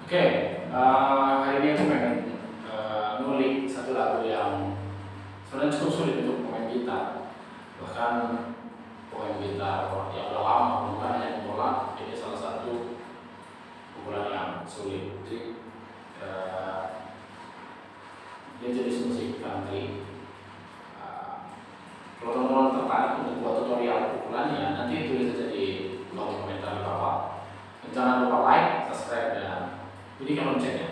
Oke, hari ini aku pengen ngulik satu lagu yang sebenarnya cukup sulit untuk pemain gitar. Bahkan pemain gitar yang udah lama, bukan hanya pemula, ini salah satu pukulan yang sulit. Jadi dia jenis musik country. Kalau teman-teman tertarik untuk buat tutorial pukulannya, nanti tulis aja di kolom komentar di bawah. Jangan lupa like, subscribe, dan bunyikan loncengnya.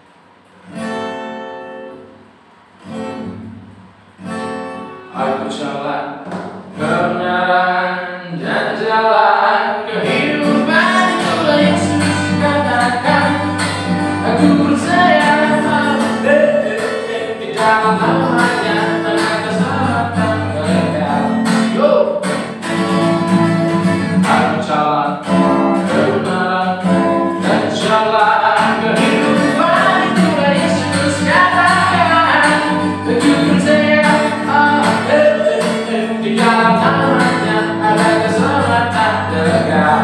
Aku jalan kebenaran dan jalan kehidupan, itulah Yesus katakan. Aku percaya di dalam namanya ada keselamatan kekal. Yo, aku jalan kebenaran dan jalan kehidupan, itulah Yesus katakan. Aku percaya di dalam namanya ada keselamatan kekal.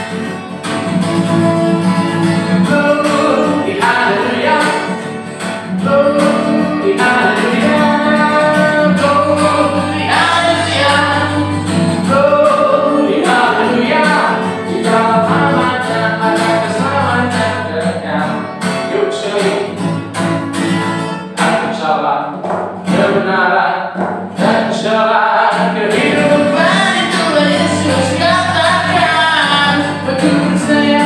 Glory, hallelujah. Glory, hallelujah. Glory, hallelujah. Glory, hallelujah. Di dalam namanya ada keselamatan kekal. Yuk sing. Aku jalan kebenaran dan jalan kehidupan, itulah Yesus katakan. Aku percaya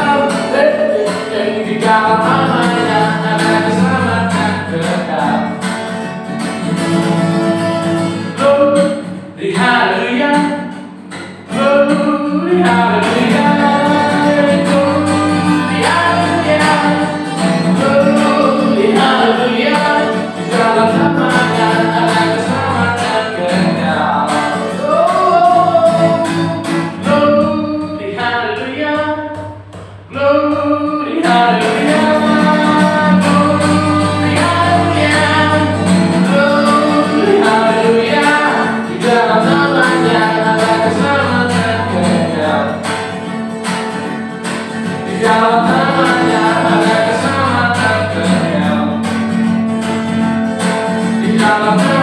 di dalam namanya ada keselamatan kekal. Glory, hallelujah. Glory, hallelujah. Glory, hallelujah. Glory, hallelujah. Di dalam namanya ada keselamatan kekal. Glory, hallelujah. Glory, hallelujah. Glory, hallelujah. Glory, hallelujah. Di dalam namanya ada keselamatan kekal. Di dalam namanya ada keselamatan kekal. Di dalam